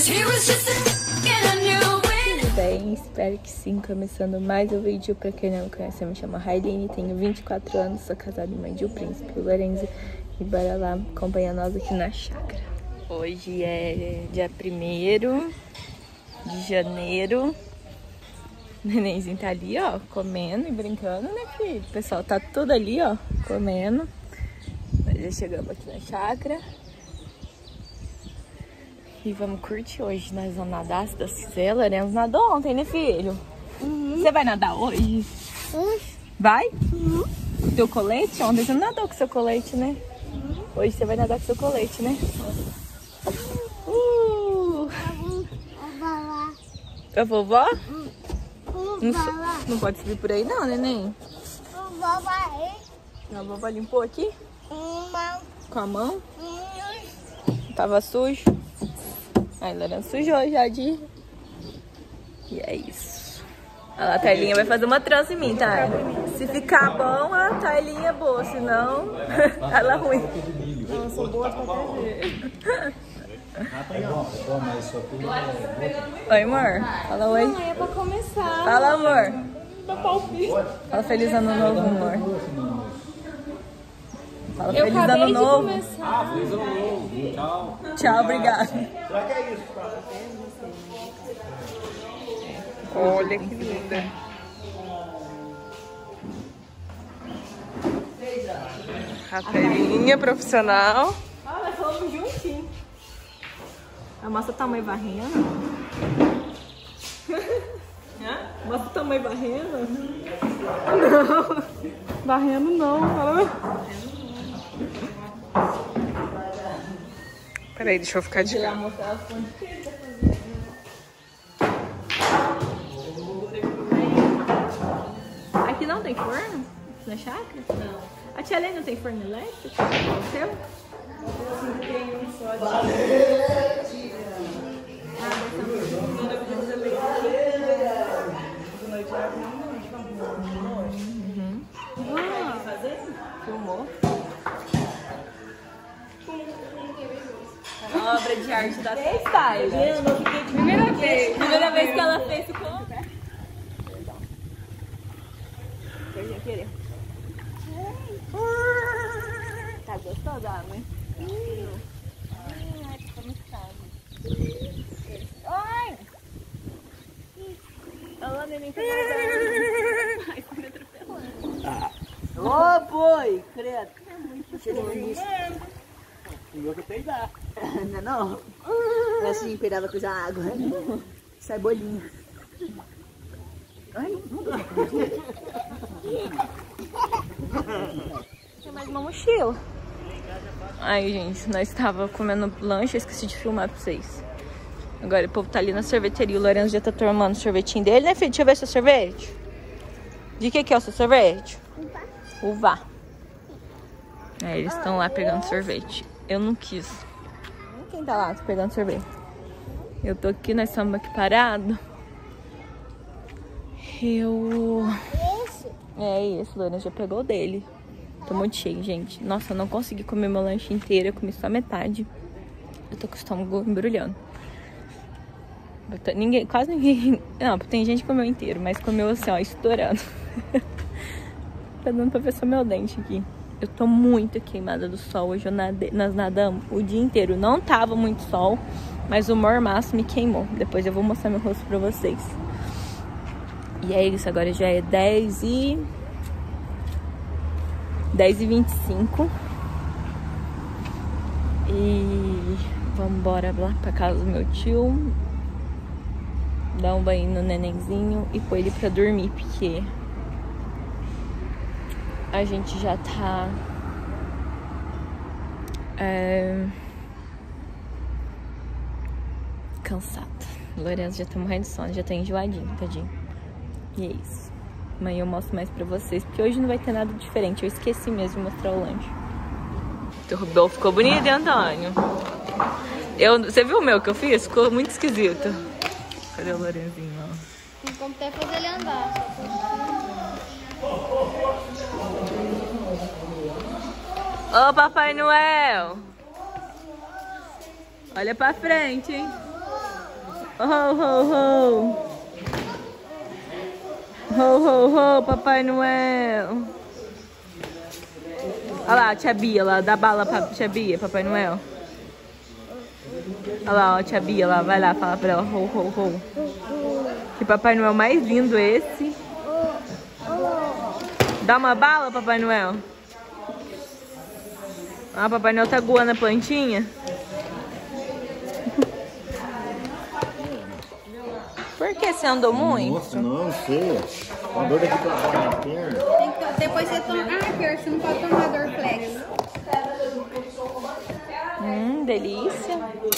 Tudo bem? Espero que sim. Começando mais um vídeo. Pra quem não me conhece, eu me chamo Railine, tenho 24 anos, sou casada e mãe de um príncipe, o Lorenzo. E bora lá acompanhar nós aqui na chácara. Hoje é dia 1º de janeiro. O nenenzinho tá ali, ó, comendo e brincando, né, filho? O pessoal tá tudo ali, ó, comendo. Nós já chegamos aqui na chácara. E vamos curtir hoje. Nós vamos nadar, se Deus quiser. Lorenzo nadou ontem, né, filho? Você vai nadar hoje? Vai? Teu colete? Ontem você não nadou com seu colete, né? Hoje você vai nadar com seu colete, né? A vovó? Não pode subir por aí não, neném? A vovó limpou aqui? Com a mão? Tava sujo? Aí, Lorenzo sujou já de... E é isso. Olha lá, a Tailinha vai fazer uma trança em mim, tá? Se ficar bom, a Tailinha é boa. Se não, ela é ruim. Não, eu sou boa de qualquer jeito. Oi, amor. Fala oi. Não, é pra começar. Fala, amor. Dá palpite. Fala feliz ano novo, amor. Fala Eu feliz ano acabei de novo. começar. Feliz ano novo. Tchau. Tchau, obrigada. Será que é isso? Olha que linda. A Tailinha profissional. Ah, nós falamos juntinho. Mostra o tamanho varrendo. Mostra o tamanho varrendo. Não. Varrendo não. Peraí, deixa eu ficar de cá. Aqui não tem forno? Na chácara? Não. A tia Helena não tem forno elétrico? O seu? Tem um só de... Filmou. Obra de arte da Style. Primeira vez que ela fez ficou. Eu ia querer. Tá gostoso da água, hein? Oi! Olha, neném, tá nadando. Ai, tá me atropelando. Ô, boi, credo. O que tem dá. Não é não? É assim, cuidado com a água. Sai bolinha. Ai, Tem mais uma mochila. Aí, gente, nós estávamos comendo lanche, eu esqueci de filmar pra vocês. Agora o povo tá ali na sorveteria, o Lorenzo já tá tomando o sorvetinho dele, né, filho? Deixa eu ver seu sorvete. De que é o seu sorvete? Uva. Aí eles estão lá pegando sorvete. Eu não quis. Quem tá lá pegando sorvete? Eu tô aqui, nós estamos aqui parados. É esse, Lorenzo já pegou o dele. Tô muito cheio, gente. Nossa, eu não consegui comer meu lanche inteiro. Eu comi só metade. Eu tô com o estômago embrulhando. Quase ninguém... Não, tem gente que comeu inteiro, mas comeu assim, ó, estourando. Tá dando pra ver só meu dente aqui. Eu tô muito queimada do sol. Hoje nós nadamos o dia inteiro. Não tava muito sol, mas o mormaço me queimou. Depois eu vou mostrar meu rosto pra vocês. E é isso, agora já é 10h25. E vamos embora lá pra casa do meu tio. Dar um banho no nenenzinho e pôr ele pra dormir, porque a gente já tá cansado. O Lorenzo já tá morrendo de sono, já tá enjoadinho, tadinho. E é isso. Amanhã eu mostro mais pra vocês, porque hoje não vai ter nada diferente. Eu esqueci mesmo de mostrar o lanche. O Rubel ficou bonito, hein, Antônio? Você viu o meu que eu fiz? Ficou muito esquisito. Cadê o Lorenzinho, ó? Tem como até fazer ele andar. Ô, Papai Noel! Olha pra frente, hein? Ho, ho, ho. Ho, ho, ho, Papai Noel. Olha lá, a tia Bia lá, dá bala pra tia Bia, Papai Noel. Olha lá, ó, a tia Bia lá, vai lá, fala pra ela, ho, ho, ho. Que Papai Noel mais lindo esse. Dá uma bala, Papai Noel. Ah, Papai Noel tá goando a plantinha. Por que você andou muito? Nossa, não sei. Uma dor daqui pra fora na perna. Depois você toma. Ah, pior, você não pode tomar Dorflex. Delícia.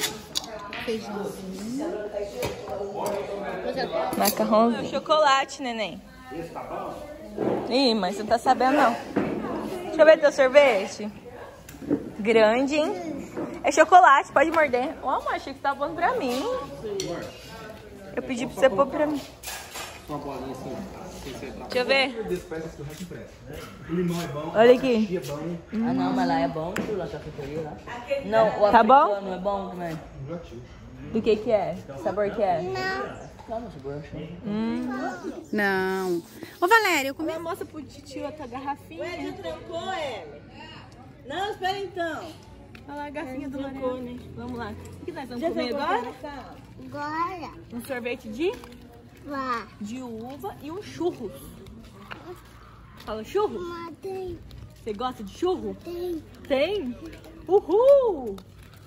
Macarrão. Chocolate, neném. Ih, mas você não tá sabendo não. Deixa eu ver teu sorvete. Grande, hein? É chocolate, pode morder. Ó, amor, achei que você tava pondo pra mim. Eu pedi pra você pôr pra mim. Deixa eu ver. Olha aqui. Ah, não, mas lá é bom, lá tá fritaria lá. Não, o Tá bom? africano é bom também. Do que é? Que sabor que é? Não. Ô, Valéria, eu comi. Mostra pro titio outra garrafinha. Já trancou, Ellen? Não, espera então. Olha lá a garrafinha do Lancone. Vamos lá. O que nós vamos comer agora? Agora. Um sorvete de Vá. uva e um churros. Fala churros? Tem. Você gosta de churro? Tem. Tem? Uhul!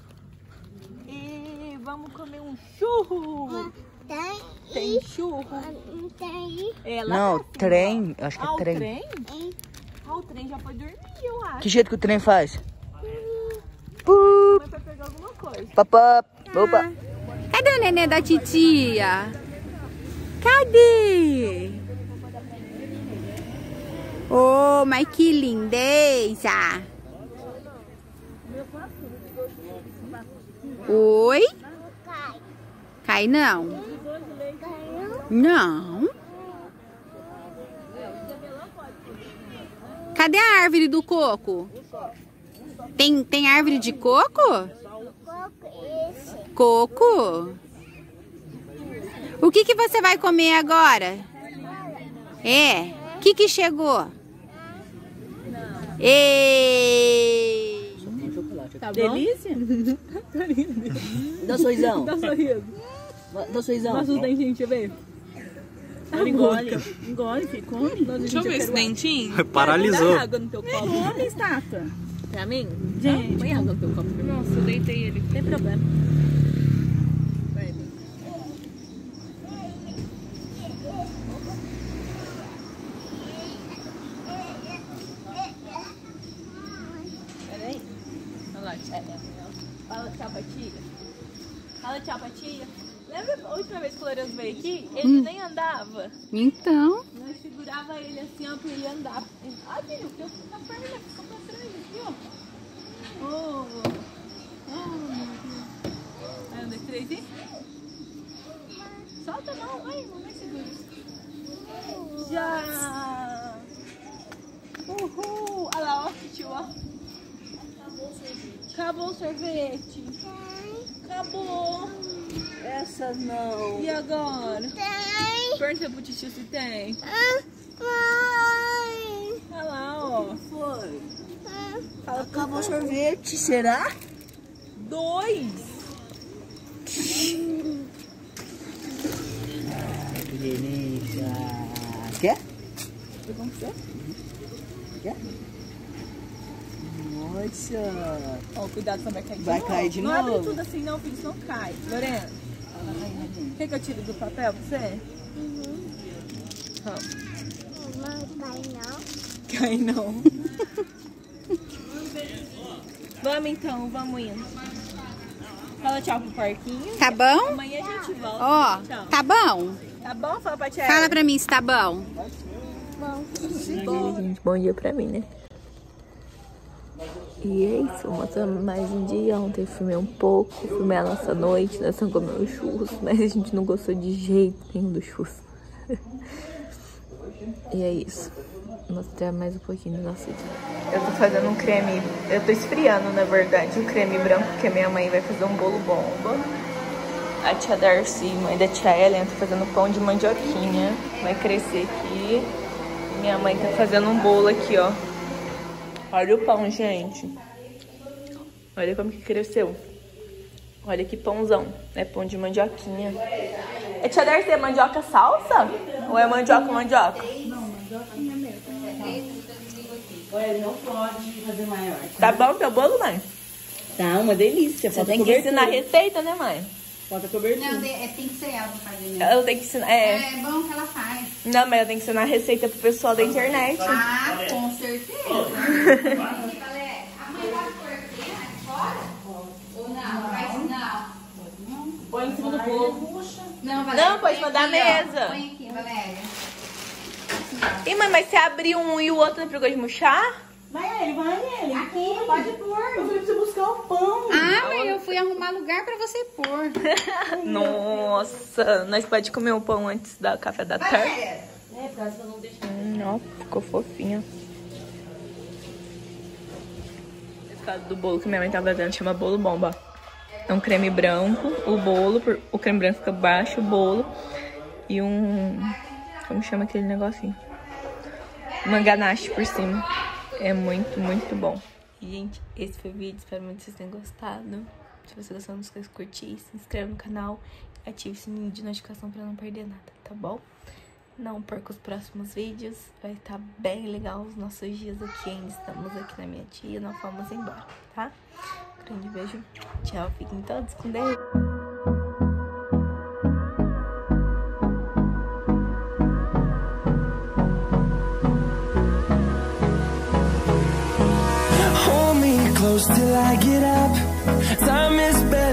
E vamos comer um churro. Tem. Tem churro. Tem. É, lá Não, pra cima, trem. ó. Acho que Ah, é o trem. trem? Ah, o trem já foi dormir, eu acho. Que jeito que o trem faz? Mas vai pegar alguma coisa. Papá. Opa. Cadê o nenê da titia? Cadê? Oh, mas que lindeza! Oi? Cai não? Não. Cadê a árvore do coco? Tem árvore de coco? Coco? O que você vai comer agora? É? O que chegou? Ei! Tá delícia? Dá sorrisão. Dá sorriso. Dá sorrisão. Mostra os dentinhos, deixa eu ver. Engole. Engole, filho. Come. Deixa eu ver esse dentinho. Paralisou. Dá água no teu copo. Come, estátua. Pra mim? Gente. Põe água no teu copo. Nossa, eu deitei ele. Não tem problema. Peraí. Olha lá, fala tchau pra tia. Fala tchau pra tia. Lembra a última vez que o Lourenço veio aqui? Ele nem andava. Então, Nós segurava ele assim, ó, pra ele andar. Ah, filho, o que eu fico na perna ficou pra trás aqui, ó. Oh, meu Deus. Aí, um, dois, três e... Solta a mão, vai, mamãe segura. Já! Uhul! Olha lá, ó, tio, ó. Acabou o sorvete. Acabou. Essas não. E agora? Tem. Pergunta pro tio se tem. Olha lá, ó. Foi. Acabou o sorvete, será? 2. Que delícia. Quer? Quer? Nossa. Ó, cuidado, senão vai cair de Vai novo. cair de não novo. abre tudo assim não, filho, senão cai. Lorena, quer que eu tire do papel pra você? Cai não. Vamos então, vamos indo. Fala tchau pro parquinho. tá bom? Amanhã a gente volta. Ó, Tchau. tá bom? Tá bom? Fala pra tia. Fala pra mim se tá bom. Gente, bom dia pra mim, né? E é isso, mostrando mais um dia. Ontem eu filmei um pouco, filmei a nossa noite, nós estamos comendo churros, mas a gente não gostou de jeito nenhum do churros. E é isso. Vou mostrar mais um pouquinho do nosso dia. Eu tô fazendo um creme, eu tô esfriando, na verdade, o creme branco, porque a minha mãe vai fazer um bolo bomba. A tia Darcy, mãe da tia Ellen, tá fazendo pão de mandioquinha. Vai crescer aqui. Minha mãe tá fazendo um bolo aqui, ó. Olha o pão, gente. Olha como que cresceu. Olha que pãozão. É pão de mandioquinha. É, tia Darcy, é mandioca salsa? Ou é mandioca? Não, mandioquinha mesmo. Olha, ele não pode fazer maior. Tá bom teu bolo, mãe? Tá, uma delícia. Você tem que ensinar a receita, né, mãe? Falta cobertura. Não, tem que ser ela pra fazer mesmo. Eu tenho que ensinar. É bom que ela faz. Não, mas eu tenho que ensinar a receita pro pessoal da internet. Ah, com certeza. A mãe pode pôr aqui, né? Fora? Ou não? Faz não. Põe em cima do bolo. Não, Valéria. Não, pode põe mandar a aqui, ó. mesa. Põe aqui, Valéria. Ih, mãe, mas você abriu um e o outro não pegou de murchar? Vai ele. Aqui, pode pôr. Eu falei pra você buscar o pão. Ah, mas eu fui arrumar lugar pra você pôr. Nossa, nós pode comer um pão antes do café da tarde? Valéria. É, por causa que eu não deixei. Nossa, ficou fofinho. Esse caso do bolo que minha mãe tá fazendo chama bolo bomba. É um creme branco, o creme branco fica baixo, o bolo e um... Como chama aquele negocinho? Uma ganache por cima. É muito, muito bom. E, gente, esse foi o vídeo. Espero muito que vocês tenham gostado. Se você gostou, não esqueça de curtir, se inscreve no canal e ative o sininho de notificação pra não perder nada, tá bom? Não perca os próximos vídeos. Vai estar bem legal os nossos dias aqui. Ainda estamos aqui na minha tia, não fomos embora, tá? Grande beijo. Tchau. Fiquem todos com Deus. Hold me close till I get up. Time is better.